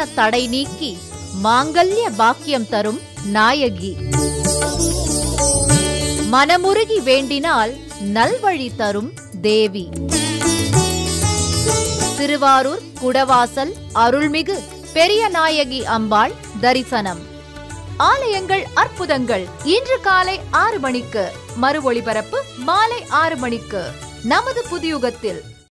தடை நீக்கி மாங்கல்ய பாக்கியம் தரும் நாயகி. மனமுருகி வேண்டினால் நல்வழி தரும் தேவி. திருவாரூர் குடவாசல் அருள்மிகு பெரிய நாயகி அம்பாள் தரிசனம். ஆலயங்கள் அற்புதங்கள் இன்று காலை 6 மணிக்கு, மறு ஒளிபரப்பு மாலை 6 மணிக்கு நமது புதியுகத்தில்.